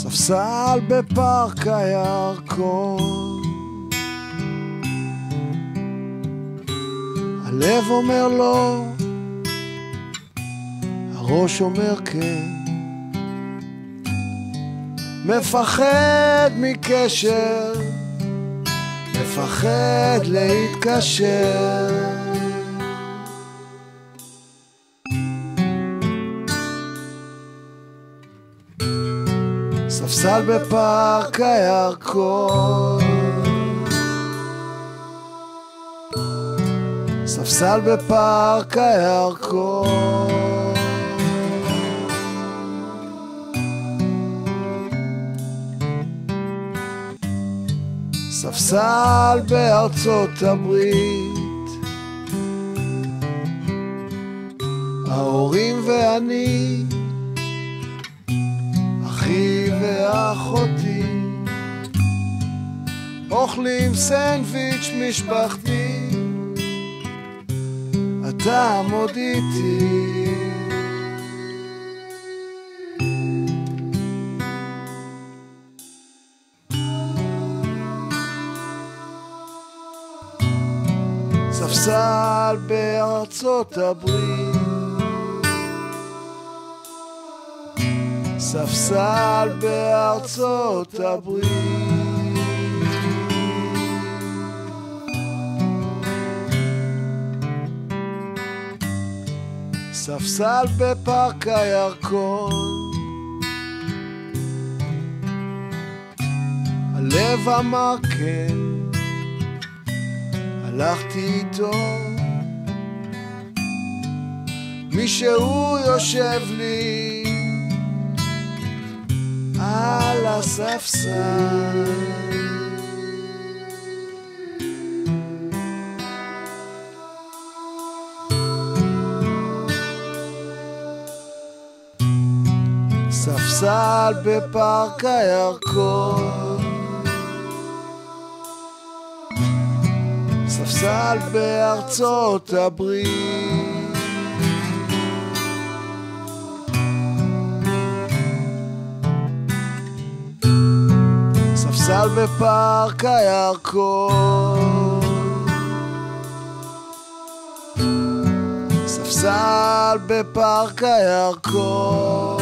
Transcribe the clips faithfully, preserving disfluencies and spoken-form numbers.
ספסל בפארק הירקון, הלב אומר לא, הראש אומר כן, מפחד מקשר, מפחד להתקשר. ספסל בפארק הירקון, ספסל בפארק הירקון, ספסל בארצות הברית, ההורים ואני, אחי ואחותי, אוכלים סנדוויץ' משפחתי, אתה עמוד איתי. ספסל בארצות הברית, ספסל בארצות הברית, ספסל בפארק הירקון, הלב אמר כן, הלכתי איתו, מישהו יושב לי על הספסל, ספסל בפארק הירקון, ספסל בארצות הברית, ספסל בפארק הירקון, ספסל בפארק הירקון,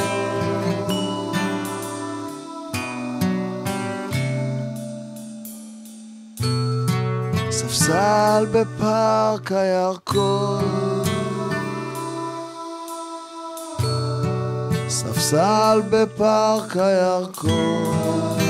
ספסל בפארק הירקון, ספסל בפארק הירקון.